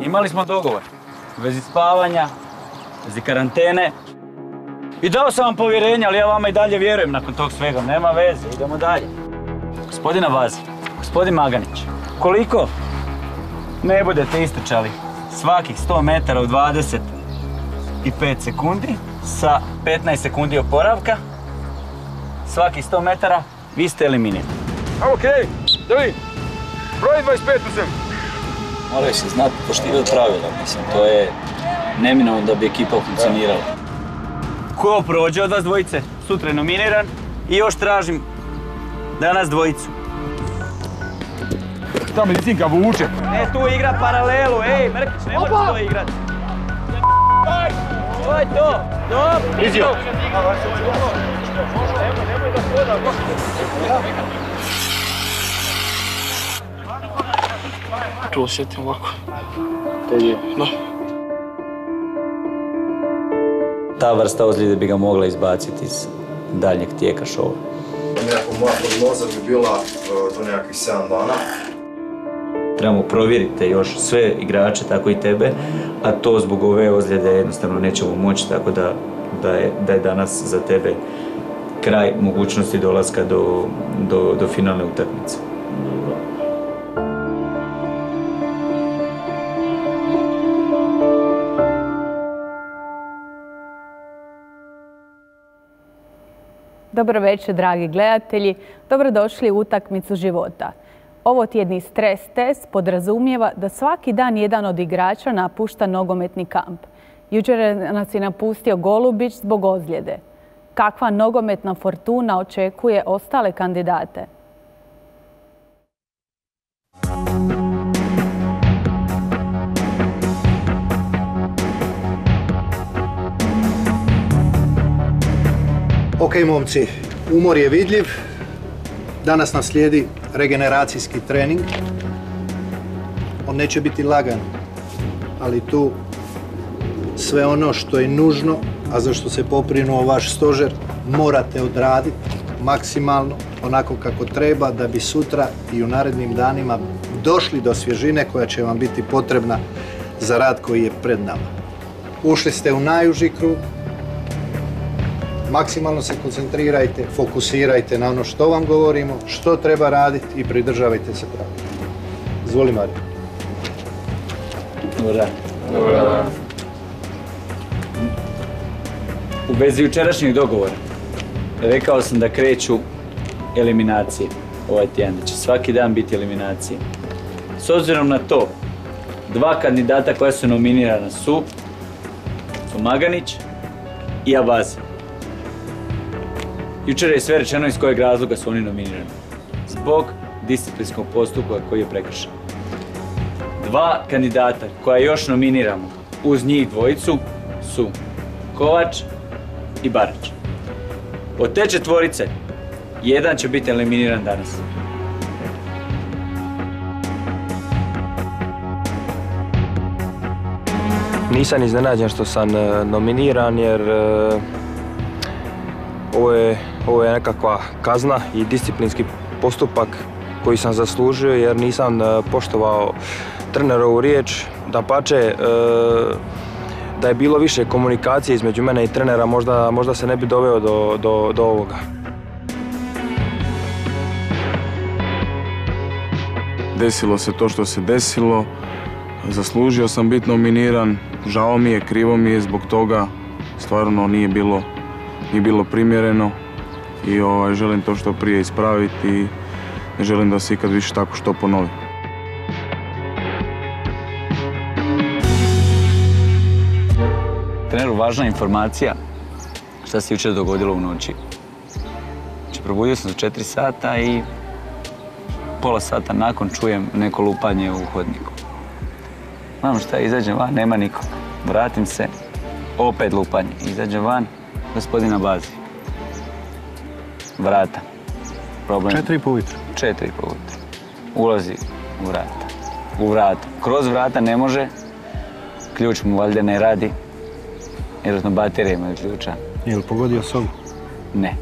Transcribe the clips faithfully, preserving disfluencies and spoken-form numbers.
Imali smo dogovor. U vezi spavanja, u vezi karantene. I dao sam vam povjerenje, ali ja vama i dalje vjerujem nakon tog svega. Nema veze, idemo dalje. Gospodina Bazi, gospodin Maganić, koliko ne budete istrčali svakih sto metara u dvadeset pet sekundi sa petnaest sekundi oporavka, svakih sto metara, vi ste eliminirani. Okej, da vidim. Broj dvadeset pet u sebi. Moraju se znati poštivati pravila, mislim, to je neminovno da bi ekipa funkcionirala. Ko prođe od vas dvojice, sutra je nominiran i još tražim danas dvojicu. Ta medicinka vuče. Ne, tu igra paralelu, ej, Mrkić, ne možeš to igrat. To je to, dobro. Izio. Tu osjetim ovako. Teži? Da. Ta vrsta ozljede bi ga mogla izbaciti iz daljnjeg tijeka šova. Nekako moja prognoza bi bila do nekakvih sedam dana. Trebamo provjeriti još sve igrače, tako i tebe, a to zbog ove ozljede jednostavno nećemo moći, tako da, da, je, da je danas za tebe kraj mogućnosti dolaska do, do, do finalne utakmice. Dobro večer, dragi gledatelji. Dobrodošli u utakmicu života. Ovo tjedni stres test podrazumijeva da svaki dan jedan od igrača napušta nogometni kamp. Jučer nas je napustio Golubić zbog ozljede. Kakva nogometna fortuna očekuje ostale kandidate? Ok, momci, umor je vidljiv. Danas nam slijedi regeneracijski trening. On neće biti lagan, ali tu sve ono što je nužno, a za što se pobrinuo vaš stožer, morate odraditi maksimalno, onako kako treba, da bi sutra i u narednim danima došli do svježine koja će vam biti potrebna za rad koji je pred nama. Ušli ste u najuži krug. Maksimalno se koncentrirajte, fokusirajte na ono što vam govorimo, što treba raditi i pridržavajte se pravila. Izvoli, Mario. Dobar dan. Dobar dan. U vezi jučerašnjeg dogovora rekao sam da kreću eliminacije ovaj tjedan, da će svaki dan biti eliminacije. S obzirom na to, dva kandidata koja su nominirana su, su Maganić i Abazi. Jučer je sve rečeno iz kojeg razloga su oni nominirani. Zbog disciplinskog postupka koji je prekršen. Dva kandidata koja još nominiramo uz njih dvojicu su Kovač i Barač. Od te četvorice, jedan će biti eliminiran danas. Nisam iznenađen što sam nominiran jer ovo je, ovo je nekakva kazna i disciplinski postupak koji sam zaslužio jer nisam poštovao trenerovu riječ. Dapače, da je bilo više komunikacije između mene i trenera, možda, možda se ne bi doveo do, do, do ovoga. Desilo se to što se desilo, zaslužio sam biti nominiran, žao mi je, krivo mi je zbog toga, stvarno nije bilo, nije bilo primjereno i ovaj, želim to što prije ispraviti i ne želim da se ikad više tako što ponovi. Treneru, važna informacija šta se jučer dogodilo u noći. Znači, probudio sam za četiri sata i pola sata nakon čujem neko lupanje u hodniku. Znam šta, izađem van, nema nikog. Vratim se, opet lupanje. Izađem van, gospodina Bazi. Vrata. Problem. Četiri i po ujutru. Četiri i po ujutru. Ulazi u vrata. U vrata. Kroz vrata ne može. Ključ mu valjda ne radi. Vjerojatno baterije imaju ključa. Je li pogodio sobu? Ne.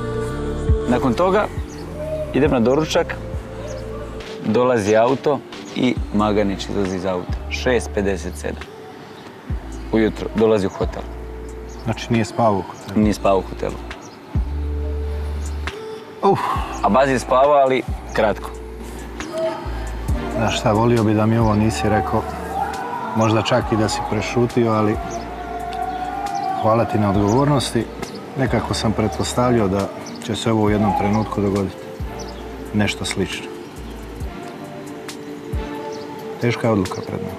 Nakon toga idem na doručak, dolazi auto, i Maganić izlazi iz auta. šest pedeset sedam. Ujutro dolazi u hotel. Znači nije spavao u hotelu? Nije spavao u hotelu. Uf. A Bazi je spavao, ali kratko. Znaš šta, volio bi da mi ovo nisi rekao. Možda čak i da si prešutio, ali hvala ti na odgovornosti. Nekako sam pretpostavljao da će se ovo u jednom trenutku dogoditi. Nešto slično. Teška je odluka pred nama.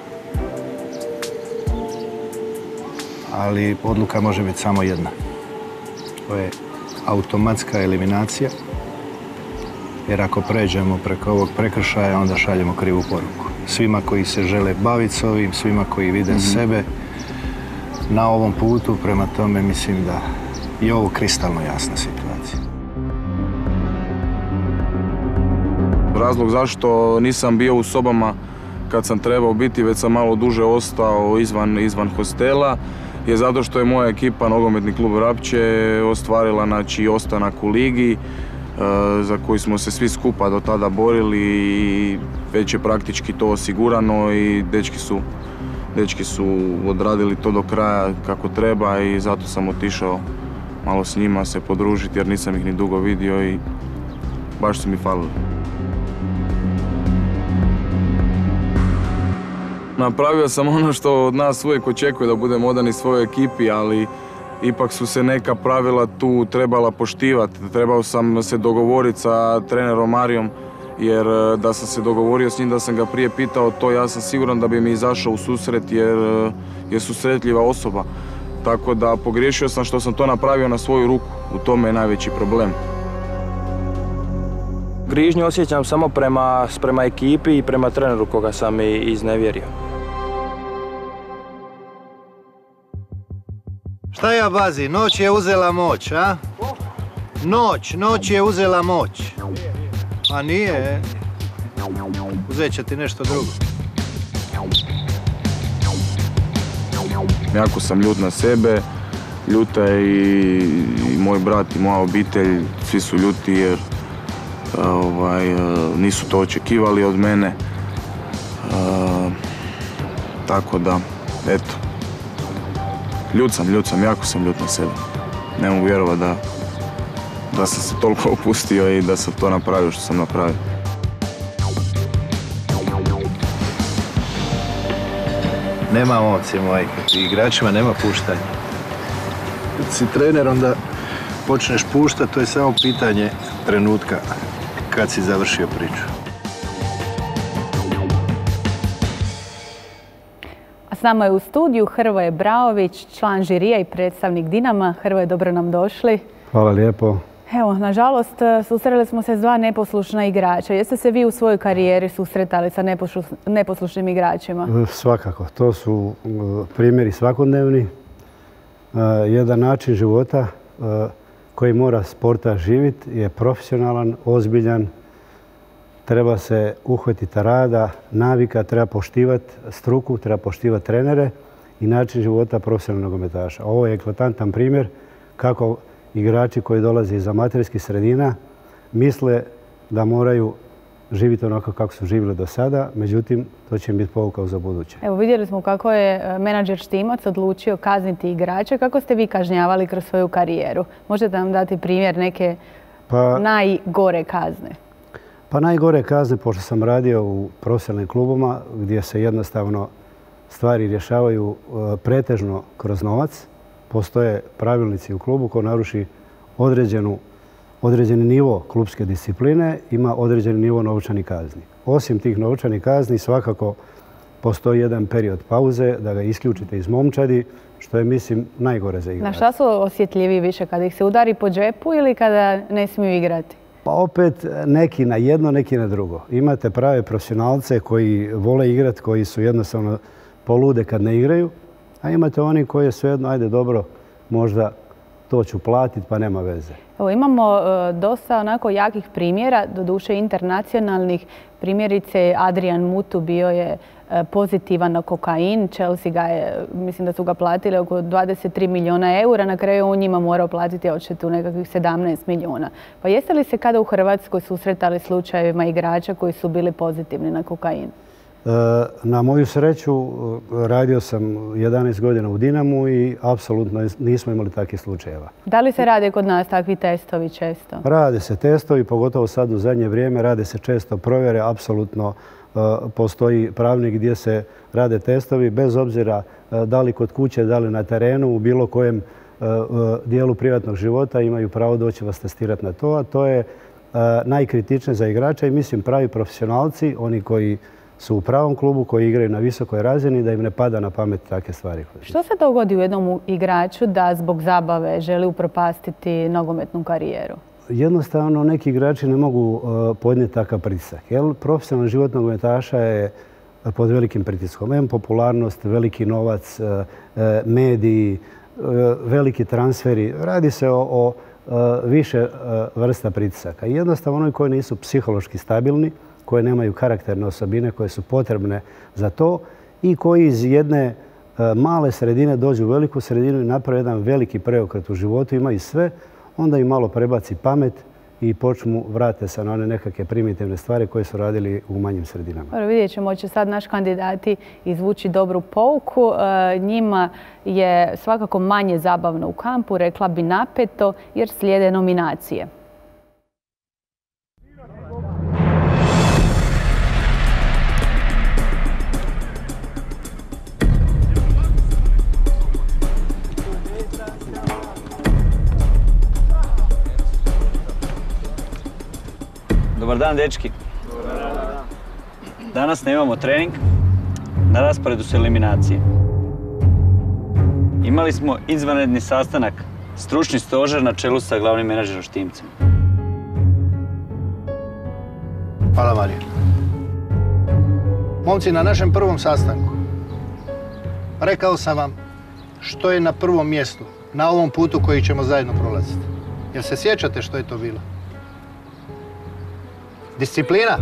Ali odluka može biti samo jedna. To je automatska eliminacija. Jer ako pređemo preko ovog prekršaja, onda šaljemo krivu poruku. Svima koji se žele baviti s ovim, svima koji vide mm-hmm. sebe na ovom putu, prema tome mislim da je ovo kristalno jasna situacija. Razlog zašto nisam bio u sobama kad sam trebao biti, već sam malo duže ostao izvan, izvan hostela, je zato što je moja ekipa, Nogometni klub Vrapče, ostvarila znači, ostanak u ligi, za koji smo se svi skupa do tada borili i već je praktički to osigurano i dečki su, dečki su odradili to do kraja kako treba i zato sam otišao malo s njima se podružiti jer nisam ih ni dugo vidio i baš su mi falili. Napravio sam ono što od nas uvijek očekuje da budemo odani svojoj ekipi, ali ipak su se neka pravila tu trebala poštivati. Trebao sam se dogovoriti sa trenerom Marijom, jer da sam se dogovorio s njim, da sam ga prije pitao to, ja sam siguran da bi mi izašao u susret jer je susretljiva osoba. Tako da pogriješio sam što sam to napravio na svoju ruku. U tome je najveći problem. Grižnju osjećam samo prema, prema ekipi i prema treneru koga sam i iznevjerio. Šta ja, Bazi? Noć je uzela moć, a? Noć, noć je uzela moć. A nije, uzet će ti nešto drugo. Jako sam ljut na sebe, ljuta je i, i moj brat i moja obitelj, svi su ljuti jer ovaj, nisu to očekivali od mene. Uh, tako da, eto. Ljut sam, ljut sam, jako sam ljut na sebe. Ne mogu vjerovati da, da sam se toliko opustio i da sam to napravio što sam napravio. Nema momci moji, igračima nema puštanja. Kad si trener, onda počneš puštati, to je samo pitanje trenutka kad si završio priču. S nama je u studiju Hrvoje Braović, član žirija i predstavnik Dinama. Hrvoje, dobro nam došli. Hvala lijepo. Evo, nažalost, susreli smo se s dva neposlušna igrača. Jeste se vi u svojoj karijeri susretali sa neposlušnim igračima? Svakako. To su primjeri svakodnevni. Jedan način života koji mora sporta živjeti je profesionalan, ozbiljan. Treba se uhvatiti rada, navika, treba poštivati struku, treba poštivati trenere i način života profesionalnog nogometaša. Ovo je eklatantan primjer kako igrači koji dolaze iz amaterskih sredina misle da moraju živjeti onako kako su živjeli do sada, međutim, to će im biti pouka za buduće. Evo, vidjeli smo kako je menadžer Štimac odlučio kazniti igrače. Kako ste vi kažnjavali kroz svoju karijeru? Možete nam dati primjer neke pa, najgore kazne? Pa najgore kazne, pošto sam radio u profesionalnim klubovima gdje se jednostavno stvari rješavaju pretežno kroz novac. Postoje pravilnici u klubu ko naruši određenu, određeni nivo klubske discipline, ima određeni nivo novčanih kazni. Osim tih novčanih kazni svakako postoji jedan period pauze da ga isključite iz momčadi, što je, mislim, najgore za igrače. Na šta su osjetljivi više, kada ih se udari po džepu ili kada ne smiju igrati? Pa opet neki na jedno, neki na drugo. Imate prave profesionalce koji vole igrati, koji su jednostavno polude kad ne igraju, a imate oni koji je svejedno, ajde dobro, možda to ću platiti pa nema veze. Evo, imamo e, dosta onako jakih primjera, doduše internacionalnih. Primjerice, Adrian Mutu bio je e, pozitivan na kokain. Chelsea ga je, mislim da su ga platili oko dvadeset tri milijuna eura. Na kraju on njima morao platiti odštetu nekakvih sedamnaest milijuna. Pa jeste li se kada u Hrvatskoj susretali slučajevima igrača koji su bili pozitivni na kokain? Na moju sreću radio sam jedanaest godina u Dinamu i apsolutno nismo imali takvih slučajeva. Da li se rade kod nas takvi testovi često? Rade se testovi, pogotovo sad u zadnje vrijeme, rade se često provjere, apsolutno postoji pravnik gdje se rade testovi, bez obzira da li kod kuće, da li na terenu, u bilo kojem dijelu privatnog života imaju pravo doći vas testirati na to, a to je najkritičnije za igrača i mislim pravi profesionalci, oni koji su u pravom klubu, koji igraju na visokoj razini, da im ne pada na pamet takve stvari. Što se dogodi u jednom igraču da zbog zabave želi upropastiti nogometnu karijeru? Jednostavno, neki igrači ne mogu podnijeti takav pritisak. Profesionalni život nogometaša je pod velikim pritiskom. Em popularnost, veliki novac, mediji, veliki transferi. Radi se o više vrsta pritisaka. Jednostavno, oni koji nisu psihološki stabilni, koje nemaju karakterne osobine koje su potrebne za to i koji iz jedne male sredine dođu u veliku sredinu i naprave jedan veliki preokret u životu, imaju sve, onda im malo prebaci pamet i počnu vrate se na one nekakve primitivne stvari koje su radili u manjim sredinama. Dobro, vidjet ćemo, će sad naš kandidati izvući dobru pouku. Njima je svakako manje zabavno u kampu, rekla bi napeto, jer slijede nominacije. Dobar dan, dečki. Danas nemamo trening, na rasporedu su eliminacije. Imali smo izvanredni sastanak, stručni stožer na čelu sa glavnim menadžerom Štimcem. Hvala, Marija. Momci, na našem prvom sastanku rekao sam vam što je na prvom mjestu, na ovom putu koji ćemo zajedno prolaziti. Jel se sjećate što je to bilo? Disciplina.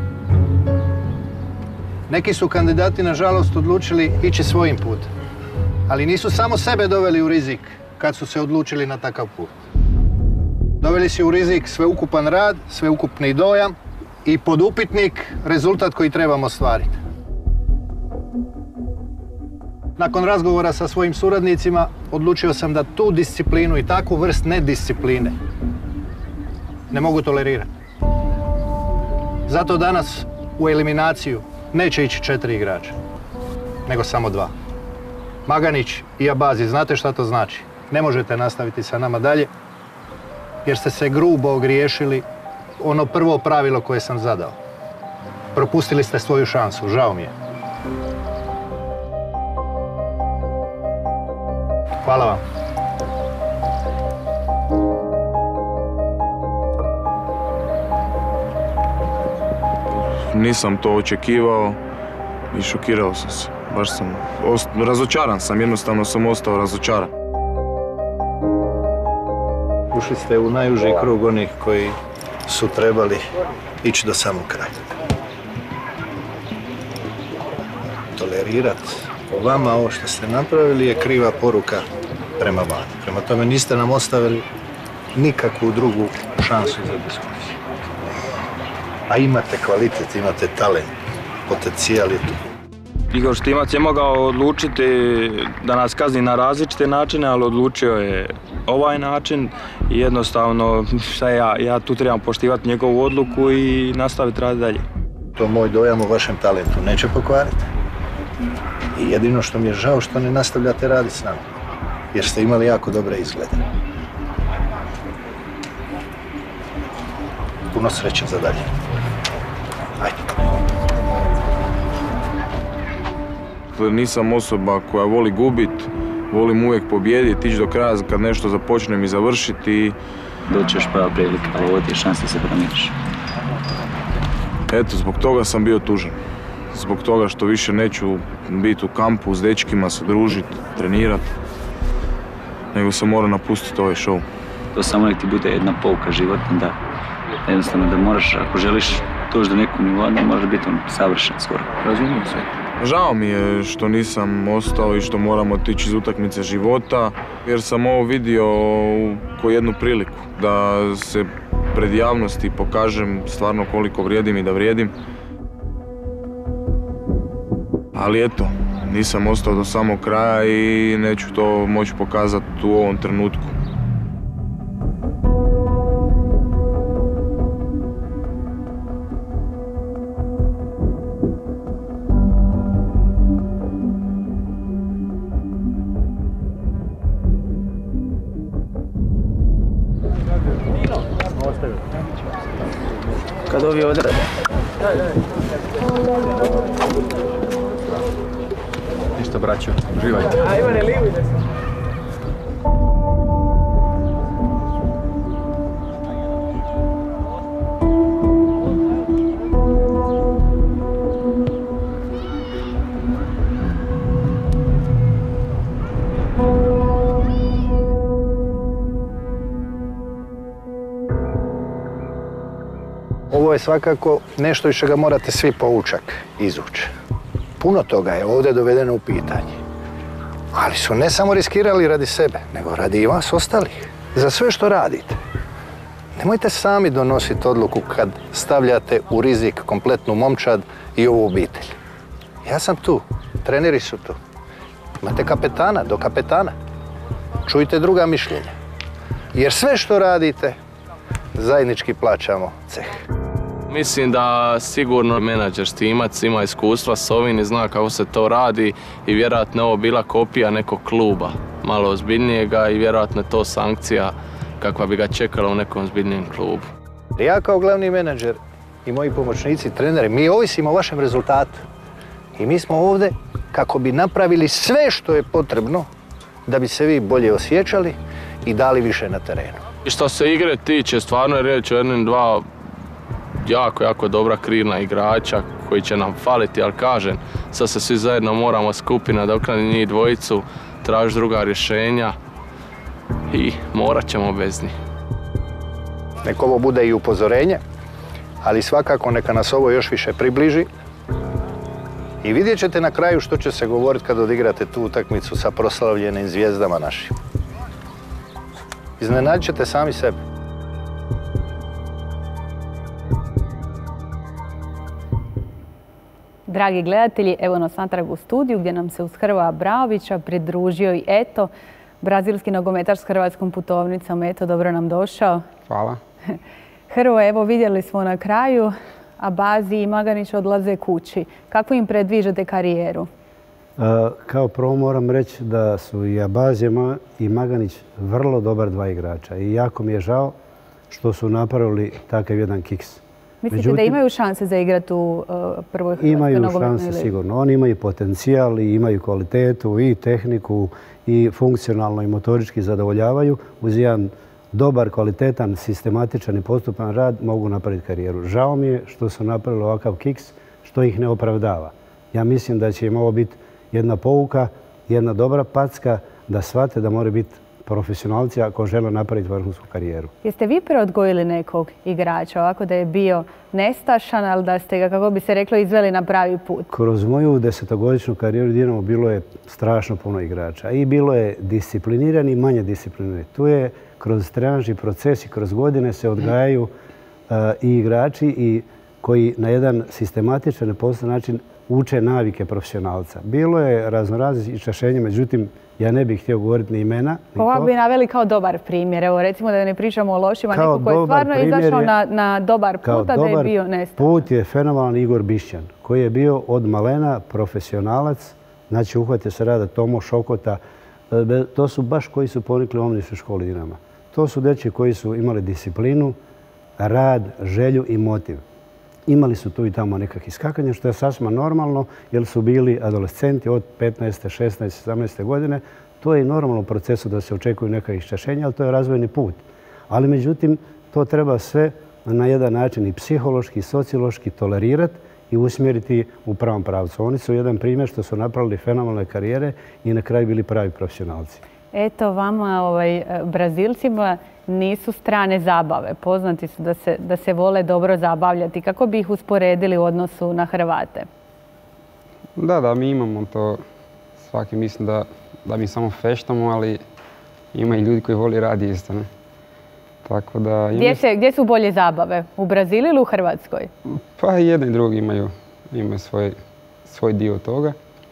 Neki su kandidati, nažalost, odlučili ići svojim putem. Ali nisu samo sebe doveli u rizik kad su se odlučili na takav put. Doveli su u rizik sveukupan rad, sveukupni dojam i pod upitnik rezultat koji trebamo ostvariti. Nakon razgovora sa svojim suradnicima odlučio sam da tu disciplinu i takvu vrst nediscipline ne mogu tolerirati. Zato danas u eliminaciju neće ići četiri igrača, nego samo dva. Maganić i Abazi, znate šta to znači? Ne možete nastaviti sa nama dalje, jer ste se grubo ogriješili ono prvo pravilo koje sam zadao. Propustili ste svoju šansu, žao mi je. Hvala vam. Nisam to očekivao i šokirao sam se. Baš sam razočaran sam, jednostavno sam ostao razočaran. Ušli ste u najuži krug onih koji su trebali ići do samog kraja. Tolerirati po vama ovo što ste napravili je kriva poruka prema vani. Prema tome niste nam ostavili nikakvu drugu šansu za diskusiju. A imate kvalitet, imate talent, potencijal je tu. Igor Štimac je mogao odlučiti da nas kazni na različite načine, ali odlučio je ovaj način i jednostavno šta ja, ja tu trebam poštivati njegovu odluku i nastaviti raditi dalje. To moj dojam o vašem talentu neće pokvariti. I jedino što mi je žao što ne nastavljate raditi s nama, jer ste imali jako dobre izglede. Puno sreće za dalje. Ajde. Nisam osoba koja voli gubit, volim uvijek pobijediti, ići do kraja kad nešto započnem i završiti. Doći još prava prilika, ali ovo ti je šansa da se promijeniš. Eto, zbog toga sam bio tužan. Zbog toga što više neću biti u kampu s dečkima, se družiti, trenirati, nego sam morao napustiti ovaj show. To samo nek ti bude jedna pouka životna, da jednostavno da moraš, ako želiš doći do nekog nivoa, da može biti on savršen skoro. Razumijem se. Žao mi je što nisam ostao i što moram otići iz utakmice života, jer sam ovo vidio kao jednu priliku da se pred javnosti pokažem stvarno koliko vrijedim i da vrijedim. Ali eto, nisam ostao do samog kraja i neću to moći pokazati u ovom trenutku. Kad ovi odrade. Ništa, braćo, uživajte. Ovo je svakako nešto iz čega morate svi poučak izvući. Puno toga je ovdje dovedeno u pitanje. Ali su ne samo riskirali radi sebe, nego radi i vas ostalih. Za sve što radite. Nemojte sami donositi odluku kad stavljate u rizik kompletnu momčad i ovu obitelj. Ja sam tu, treneri su tu. Imate kapetana, do kapetana. Čujte druga mišljenja. Jer sve što radite, zajednički plaćamo ceh. Mislim da sigurno menadžer Stimac ima iskustva s ovim i zna kako se to radi i vjerojatno je ovo bila kopija nekog kluba, malo ozbiljnijega i vjerojatno je to sankcija kakva bi ga čekala u nekom ozbiljnijem klubu. Ja kao glavni menadžer i moji pomoćnici, treneri, mi ovisimo o vašem rezultatu. I mi smo ovdje kako bi napravili sve što je potrebno da bi se vi bolje osjećali i dali više na terenu. I što se igre tiče, stvarno je riječ o jednim dva jako, jako dobra krivna igrača koji će nam faliti, ali kažem, sad se svi zajedno moramo skupiti nadoknaditi njih dvojicu, tražiti druga rješenja i morat ćemo bez njih. Nek ovo bude i upozorenje, ali svakako neka nas ovo još više približi. I vidjet ćete na kraju što će se govoriti kad odigrate tu utakmicu sa proslavljenim zvijezdama našim. Iznenadit ćete sami sebe. Dragi gledatelji, evo nas natrag u studiju gdje nam se uz Hrvoja Braovića pridružio i Eto, brazilski nogometaš s hrvatskom putovnicom. Eto, dobro nam došao. Hvala. Hrvo, evo vidjeli smo na kraju, Abazi i Maganić odlaze kući. Kako im predviđate karijeru? Kao prvo moram reći da su i Abazi i Maganić vrlo dobar dva igrača i jako mi je žao što su napravili takav jedan kiks. Mislite Međutim, da imaju šanse za igrati u prvoj hrvatskoj imaju nogometnoj šanse ligi? sigurno. Oni imaju potencijal i imaju kvalitetu i tehniku i funkcionalno i motorički zadovoljavaju. Uz jedan dobar, kvalitetan, sistematičan i postupan rad mogu napraviti karijeru. Žao mi je što su napravili ovakav kiks što ih ne opravdava. Ja mislim da će im ovo biti jedna pouka, jedna dobra packa da shvate da moraju biti profesionalci ako žele napraviti vrhunsku karijeru. Jeste vi preodgojili nekog igrača ovako da je bio nestašan, ali da ste ga, kako bi se reklo, izveli na pravi put? Kroz moju desetogodišnju karijeru Dinamo bilo je strašno puno igrača i bilo je disciplinirani i manje disciplinirani. Tu je kroz trenažni proces i kroz godine se odgajaju uh, i igrači i koji na jedan sistematičan i postojan način uče navike profesionalca. Bilo je raznoraznih iščašenja, međutim, ja ne bih htio govoriti ni imena. Ovo bi naveli kao dobar primjer. Evo, recimo da ne pričamo o lošima, neko koji je stvarno izašao na, na dobar put, a da je bio nestašan. Put je fenomenalan Igor Bišćan, koji je bio od malena profesionalac, znači uhvatio se rada Tomo Šokota. To su baš koji su ponikli u omladinskoj školi Dinama. To su dečki koji su imali disciplinu, rad, želju i motiv. Imali su tu i tamo nekakve iskakanja, što je sasvim normalno, jer su bili adolescenti od petnaeste, šesnaeste, sedamnaeste godine. To je i normalno u procesu da se očekuju neka iščašenja, ali to je razvojni put. Ali međutim, to treba sve na jedan način i psihološki, i sociološki tolerirati i usmjeriti u pravom pravcu. Oni su jedan primjer što su napravili fenomenalne karijere i na kraju bili pravi profesionalci. Eto, vama, ovaj, Brazilcima, nisu strane zabave. Poznati su da se, da se vole dobro zabavljati. Kako bi ih usporedili u odnosu na Hrvate? Da, da, mi imamo to. Svaki mislim da, da mi samo feštamo, ali ima i ljudi koji voli radi isto. Ne? Tako da, ima... gdje, se, gdje su bolje zabave? U Brazilu ili u Hrvatskoj? Pa i jedan i drugi imaju, imaju svoj, svoj dio toga.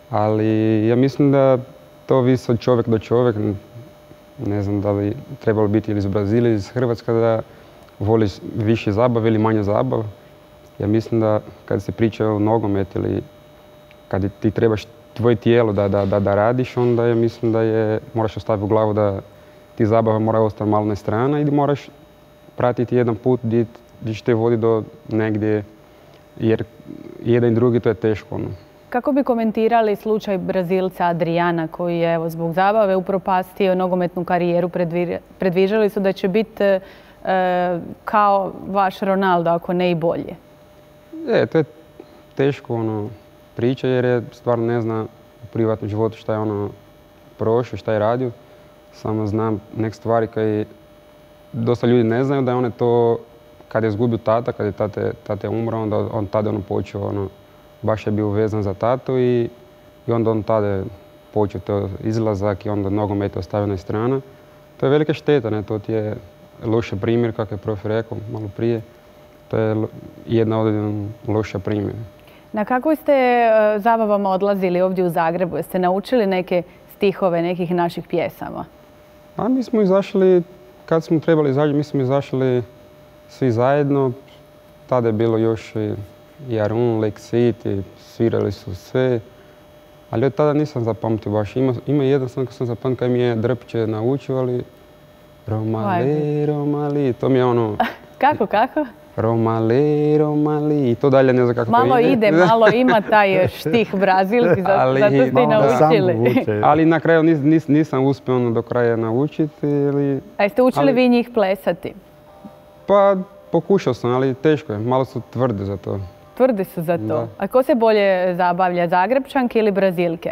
Ali ja mislim da to ovisi od čovjek do čovjek. Ne znam da li trebalo biti ili iz Brazila ili iz Hrvatske da voliš više zabave ili manje zabave. Ja mislim da kad se priča o nogometu ili kad ti trebaš tvoje tijelo da, da, da, da radiš, onda ja mislim da je, moraš ostaviti u glavu da ti zabava mora ostati malo na strana i moraš pratiti jedan put gdje, gdje će te vodi do negdje, jer jedan i drugi to je teško. Ono. Kako bi komentirali slučaj Brazilca Adriana koji je evo, zbog zabave upropastio nogometnu karijeru? Predviđali su da će biti e, kao vaš Ronaldo, ako ne i bolje. Je, to je teško ono, priča jer je stvarno ne zna u privatnom životu šta je ono prošao, šta je radio. Samo znam neke stvari koje dosta ljudi ne znaju da je on to kad je izgubio tata, kad je tate, tate umro, onda on tada ono počeo ono, baš je bio vezan za tatu i, i onda on tada počeo to izlazak i onda nogomet je ostavio na stranu. To je velika šteta, ne? To ti je loš primjer, kako je prof rekao malo prije. To je jedna od loša primjer. Na kakvoj ste uh, zabavama odlazili ovdje u Zagrebu? Jeste naučili neke stihove nekih naših pjesama? A mi smo izašli, kad smo trebali izaći, mi smo izašli svi zajedno. Tada je bilo još i Arun, Lake City, svirali su sve. Ali od tada nisam zapamtio baš. Ima, ima jedan sam koji sam zapamtio kaj mi je Drpće naučio, ali Romali, Romali, to mi je ono... Kako, kako? Romali, Romali, i to dalje ne znam kako malo to ide. ide, malo ima taj štih brazilski, zato, ali, zato ste i naučili. Ali na kraju nis, nis, nisam uspio ono do kraja naučiti. Ili, A jeste učili ali, vi njih plesati? Pa pokušao sam, ali teško je, malo su tvrde za to. Tvrdi su za to? Da. A ko se bolje zabavlja, Zagrebčanke ili Brazilke?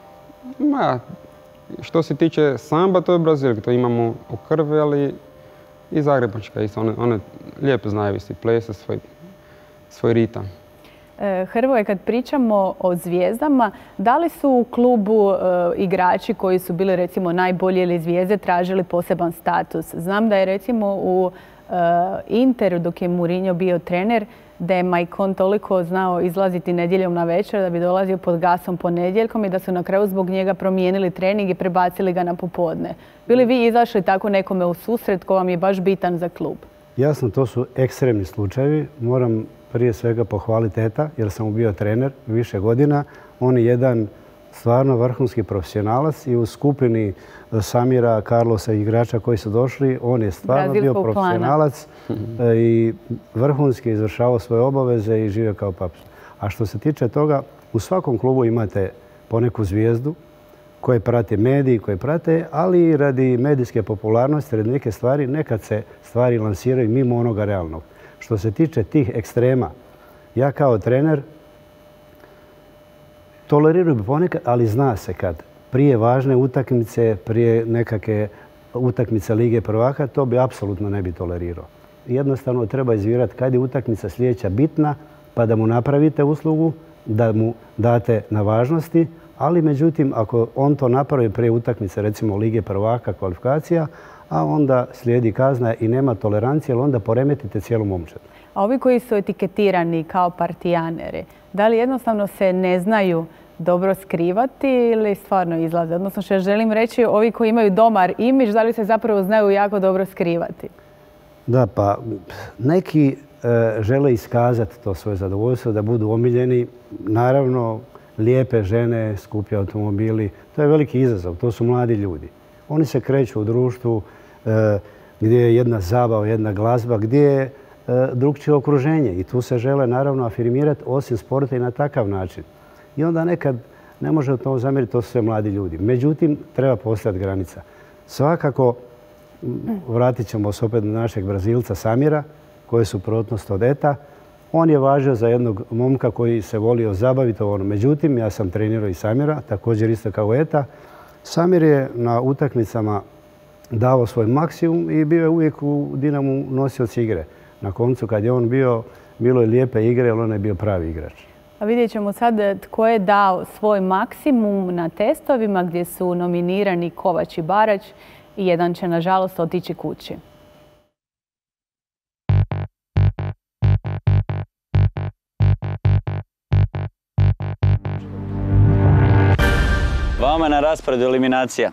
Ma, što se tiče samba, to je Brazilke, to imamo u krvi, ali i Zagrebačka isto, one, one lijepo znaju isti plesa, svoj, svoj ritam. E, Hrvoje, kad pričamo o zvijezdama, da li su u klubu e, igrači koji su bili recimo najbolji ili zvijezde tražili poseban status? Znam da je recimo u e, Interu dok je Mourinho bio trener, da je Maicon toliko znao izlaziti nedjeljom na večer da bi dolazio pod gasom ponedjeljkom i da su na kraju zbog njega promijenili trening i prebacili ga na popodne. Bili vi izašli tako nekome u susret ko vam je baš bitan za klub? Jasno, to su ekstremni slučajevi. Moram prije svega pohvaliti Eta jer sam mu bio trener više godina. On je jedan stvarno vrhunski profesionalac i u skupini Samira, Carlosa i igrača koji su došli, on je stvarno bio profesionalac i vrhunski izvršavao svoje obaveze i živio kao paps. A što se tiče toga, u svakom klubu imate poneku zvijezdu koje prate mediji, koje prate, ali i radi medijske popularnosti, radi neke stvari, nekad se stvari lansiraju mimo onoga realnog. Što se tiče tih ekstrema, ja kao trener tolerirao bi ponekad, ali zna se kad. Prije važne utakmice, prije nekakve utakmice Lige prvaka, to bi apsolutno ne bi tolerirao. Jednostavno treba izvirati kad je utakmica sljedeća bitna, pa da mu napravite uslugu, da mu date na važnosti, ali međutim, ako on to napravi prije utakmice, recimo Lige prvaka, kvalifikacija, a onda slijedi kazna i nema tolerancije, ali onda poremetite cijelu momčad. A ovi koji su etiketirani kao partijaneri, da li jednostavno se ne znaju dobro skrivati ili stvarno izlaze? Odnosno što želim reći, ovi koji imaju dobar imidž, da li se zapravo znaju jako dobro skrivati? Da, pa neki e, žele iskazati to svoje zadovoljstvo, da budu omiljeni. Naravno, lijepe žene, skupi automobili, to je veliki izazov, to su mladi ljudi. Oni se kreću u društvu e, gdje je jedna zabava, jedna glazba, gdje je e, drugčije okruženje i tu se žele naravno afirmirati osim sporta i na takav način. I onda nekad ne može to zamjeriti, to su sve mladi ljudi. Međutim, treba postojati granica. Svakako, vratit ćemo se opet na našeg Brazilca Samira, koji su suprotnost od Eta. On je važio za jednog momka koji se volio zabaviti. Ono. Međutim, ja sam trenirao i Samira, također isto kao Eta. Samir je na utakmicama dao svoj maksimum i bio je uvijek u Dinamu nosioc igre. Na koncu, kad je on bio, bilo je lijepe igre, ali on je bio pravi igrač. A vidjet ćemo sad tko je dao svoj maksimum na testovima gdje su nominirani Kovač i Barać i jedan će nažalost otići kući. vama je na rasporedu eliminacija.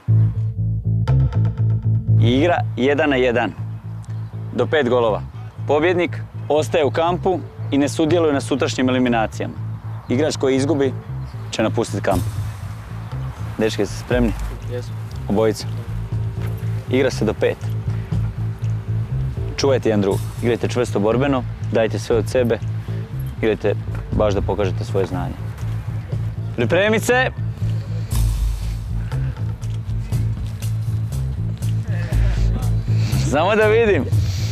Igra jedan na jedan. Do pet golova. Pobjednik ostaje u kampu i ne sudjeluje na sutrašnjim eliminacijama. Igrač koji izgubi će napustiti kamp. Dečki, jeste spremni? Jesu. Obojica. Igra se do pet. Čuvajte jedan drugog. Igrajte čvrsto borbeno, dajte sve od sebe. Igrajte baš da pokažete svoje znanje. Pripremi se! Samo da vidim.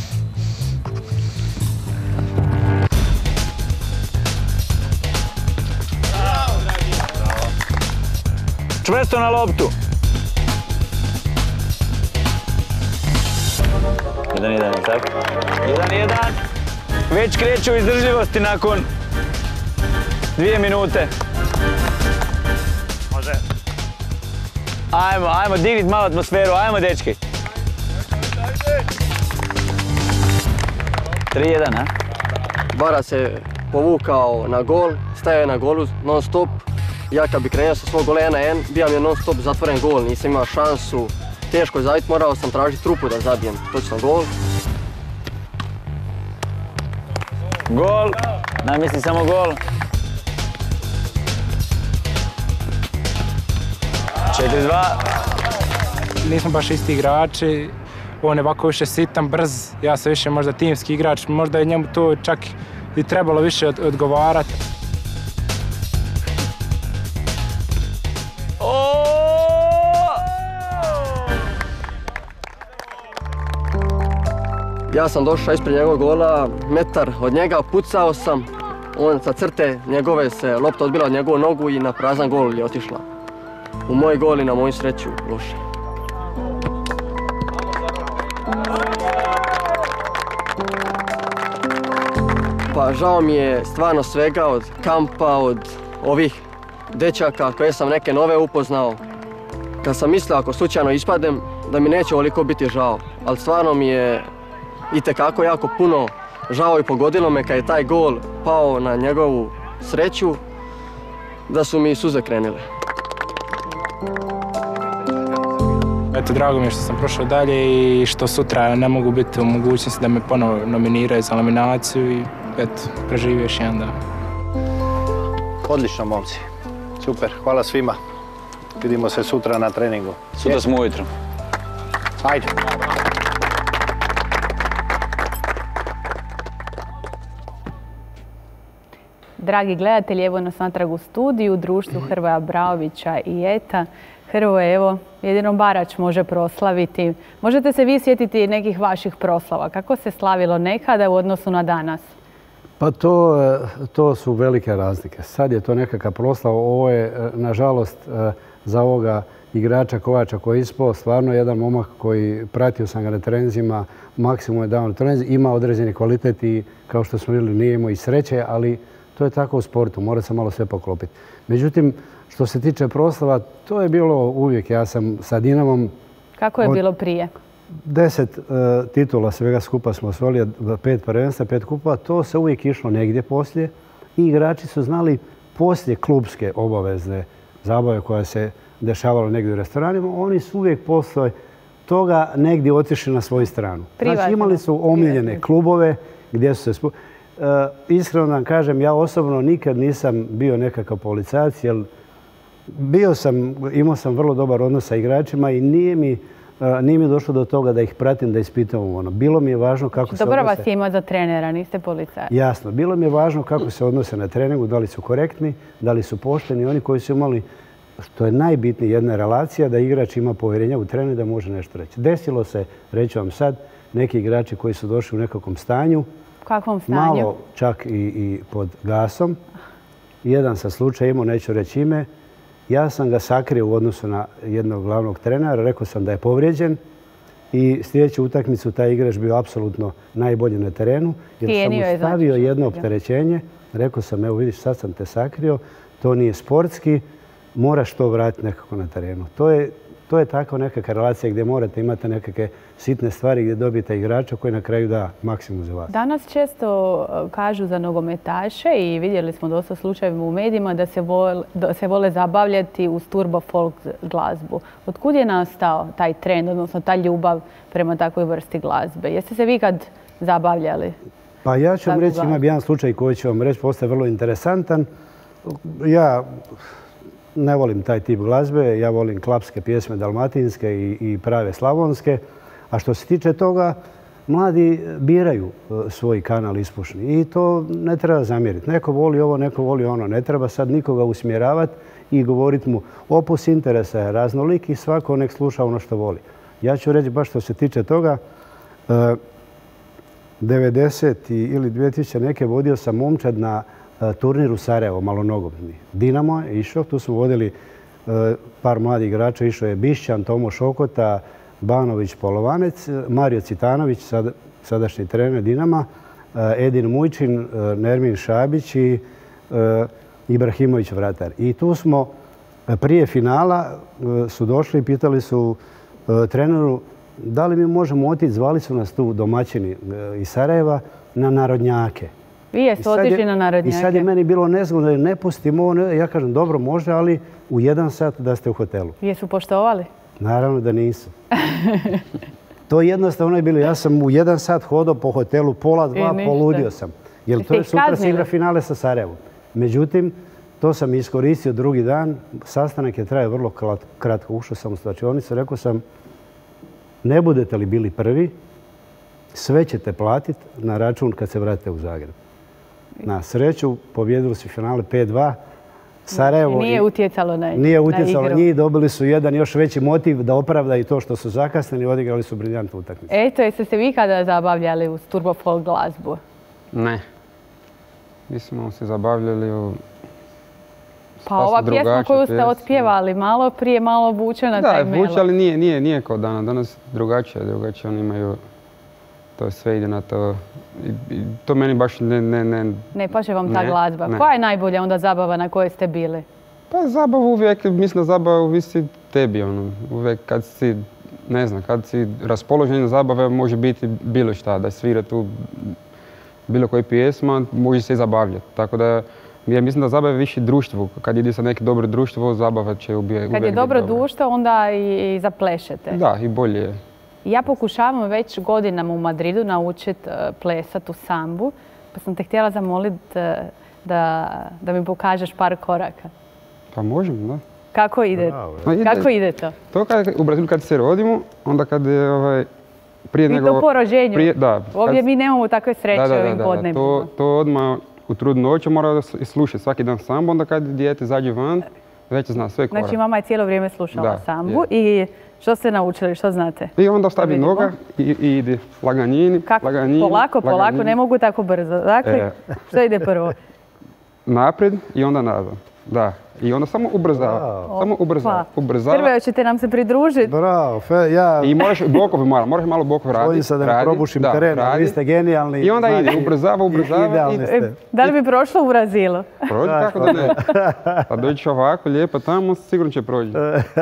Čvrsto na loptu. Jedan, jedan, tako? Jedan, jedan. Već kreću izdržljivosti nakon dvije minute. Može. Ajmo, ajmo, dignit malo atmosferu, ajmo, dečki. tri jedan, a? Bara se povukao na gol, stajao na golu non stop. Ja kad bi krenuo sa svog gola jedan na jedan, bija mi je non stop zatvoren gol, nisam imao šansu. Teško je zabiti, morao sam tražiti trupu da zabijem točno gol. Gol, namisli samo gol. četiri dva. Nismo baš isti igrači, on je ovako više sitan, brz, ja sam više možda timski igrač, možda je njemu to čak i trebalo više od, odgovarati. Ja sam došao ispred njegovog gola, metar od njega, pucao sam. On sa crte njegove se lopta odbila od njegovu nogu i na prazan gol je otišla. U moj gol i na moju sreću loše. Pa žao mi je stvarno svega od kampa, od ovih dečaka koje sam neke nove upoznao. Kad sam mislio ako slučajno ispadem da mi neće ovoliko biti žao, ali stvarno mi je itekako jako puno žao i pogodilo me kad je taj gol pao na njegovu sreću da su mi suze krenile. Eto, drago mi je što sam prošao dalje i što sutra ne mogu biti u mogućnosti da me ponovo nominiraju za eliminaciju i eto, preživio još jedan dan. Odlično, momci. Super, hvala svima. Vidimo se sutra na treningu. Sutra smo ujutro. Ajde. Dragi gledatelji, evo nas natrag u studiju, u društvu Hrvoja Braovića i Eta. Hrvoje, evo, jedino Barać može proslaviti. Možete se vi sjetiti nekih vaših proslava? Kako se slavilo nekada u odnosu na danas? Pa to, to su velike razlike. Sad je to nekakav proslav. Ovo je, nažalost, za ovoga igrača Kovača koji je ispao, stvarno jedan momak koji pratio sam ga na treninzima, maksimum je dao na treninzi, ima određeni kvalitet i kao što smo vidjeli nije imao i sreće, ali to je tako u sportu, mora se malo sve poklopiti. Međutim, što se tiče proslava, to je bilo uvijek. Ja sam sa Dinamom... Kako je bilo prije? Deset uh, titula svega skupa smo osvojili, pet prvenstva, pet kupova. To se uvijek išlo negdje poslije i igrači su znali poslije klubske obavezne zabave koja se dešavala negdje u restoranima. Oni su uvijek poslije toga negdje otišli na svoju stranu. Znači imali su omiljene klubove gdje su se... Spu... Uh, iskreno vam kažem, ja osobno nikad nisam bio nekakav policajac, jer bio sam, imao sam vrlo dobar odnos sa igračima i nije mi, uh, nije mi došlo do toga da ih pratim, da ispitavam ono. Bilo mi je važno kako se odnose... Dobro vas je imao za trenera, niste policajac. Jasno, bilo mi je važno kako se odnose na treningu, da li su korektni, da li su pošteni. Oni koji su imali, što je najbitnije, jedna relacija, da igrač ima povjerenja u trener da može nešto reći. Desilo se, reću vam sad, neki igrači koji su došli u nekakvom stanju, u kakvom stanju? Malo čak i, i pod gasom. Jedan sa slučaj imao, neću reći ime. Ja sam ga sakrio u odnosu na jednog glavnog trenera. Rekao sam da je povrijeđen i sljedeću utakmicu taj igrač bio apsolutno najbolji na terenu. Jer sam mu stavio jedno opterećenje. Rekao sam, evo vidiš, sad sam te sakrio. To nije sportski. Moraš to vratiti nekako na terenu. To je, to je tako nekakva relacija gdje morate imati nekakve sitne stvari gdje dobijete igrača koji na kraju da maksimum za vas. Danas često kažu za nogometaše i vidjeli smo dosta slučajeva u medijima da se vole, da se vole zabavljati uz turbo folk glazbu. Otkud je nastao taj trend, odnosno ta ljubav prema takvoj vrsti glazbe? Jeste se vi kad zabavljali? Pa ja ću vam reći, imam jedan slučaj koji ću vam reći, postaje vrlo interesantan. Ja ne volim taj tip glazbe, ja volim klapske pjesme dalmatinske i, i prave slavonske. A što se tiče toga, mladi biraju svoj kanal ispušni i to ne treba zamjeriti. Neko voli ovo, neko voli ono. Ne treba sad nikoga usmjeravati i govoriti mu opus interesa je raznolik i svako nek sluša ono što voli. Ja ću reći baš što se tiče toga, devedeset ili dvije tisuće neke vodio sam momčad na turnir u Sarajevo, malonogometni. Dinamo je išao, tu su vodili par mladih igrača, išao je Bišćan, Tomo Šokota, Banović, Polovanec, Mario Citanović, sadašnji trener Dinama, Edin Mujčin, Nermin Šabić i Ibrahimović vratar. I tu smo prije finala su došli i pitali su treneru da li mi možemo otići, zvali su nas tu domaćini iz Sarajeva, na narodnjake. Vi jeste otišli na narodnjake. I sad je meni bilo nezgodno da ne pustimo. Ja kažem, dobro, može, ali u jedan sat da ste u hotelu. Jesu poštovali? Naravno da nisu. To jednostavno je bilo. Ja sam u jedan sat hodao po hotelu, pola dva, poludio sam. Jer to je sutra se igra finale sa Sarajevom. Međutim, to sam iskoristio drugi dan. Sastanak je trajao vrlo kratko. Ušao sam u slačionicu, rekao sam, ne budete li bili prvi, sve ćete platiti na račun kad se vratite u Zagreb. Na sreću, pobjedili su finale pet dva. Sarajevo nije utjecalo na igru. Nije utjecalo na njih. Dobili su jedan još veći motiv da opravdaju to što su zakasnili. Odigrali su briljantnu utakmicu. Eto, jeste se vi kada zabavljali uz turbo folk glazbu? Ne. Mi smo se zabavljali u... Pa ova pjesma koju ste otpjevali malo prije, malo vuče na taj melod. Da, vuče, ali nije, nije, nije kao danas. Danas drugačije, drugačije. Oni imaju... To sve ide na to. I, i to meni baš ne... Ne, ne, ne paše vam ta glazba. Ne. Koja je najbolja onda zabava na kojoj ste bili? Pa zabava uvijek, mislim da zabava uvisi tebi. Ono. Uvijek kad si, ne znam, kad si raspoložen na zabave može biti bilo šta. Da svira tu bilo koji pjesma, može se i zabavljati. Tako da ja mislim da zabava je više društvo. Kad ide sa neko dobro društvo, zabava će uvijek biti. Kad je dobro društvo, onda i, i zaplešete. Da, i bolje je. Ja pokušavam već godinama u Madridu naučiti plesat u sambu, pa sam te htjela zamoliti da, da mi pokažeš par koraka. Pa možem, da. Kako ide? Pa ide. Kako ide to? To kad, u Brazilu kad se rodimo, onda kad je ovaj, prije vi nego... Vi to po rođenju? Prije, da. Ovdje kad, mi nemamo takve sreće da, da, ovim da, podnebima. To, to odmah u trudnu noću mora da slušati svaki dan sambu, onda kad dijete zađe van, već zna sve korake. Znači mama je cijelo vrijeme slušala da, sambu je. I što ste naučili, što znate? I onda stavi noga i, i ide laganjini, Kako? laganjini. Polako, polako, laganjini. Ne mogu tako brzo. Dakle, e. Što ide prvo? Naprijed i onda nazad. Da. I onda samo ubrzava. Wow. Samo ubrzava. ubrzava. Prvo ćete nam se pridružiti. Bravo. Ja... I moraš bokove mora, moraš malo bokove raditi. Bojim se da ne probušim teren, ali vi ste genijalni. I onda ide, ubrzava, ubrzava. Idealni ste. Da li bi prošlo u Brazilu? Prođi, kako da ne. Pa dođeš ovako, lijepo tamo, sigurno će prođi.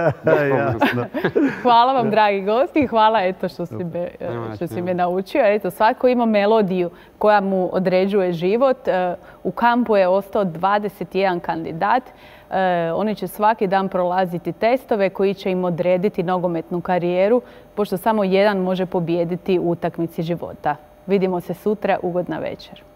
Hvala vam, dragi gosti, hvala eto što si me, što si me naučio. Eto, svako ima melodiju koja mu određuje život. U kampu je ostao dvadeset jedan kandidat. E, oni će svaki dan prolaziti testove koji će im odrediti nogometnu karijeru, pošto samo jedan može pobijediti u utakmici života. Vidimo se sutra, ugodna večer.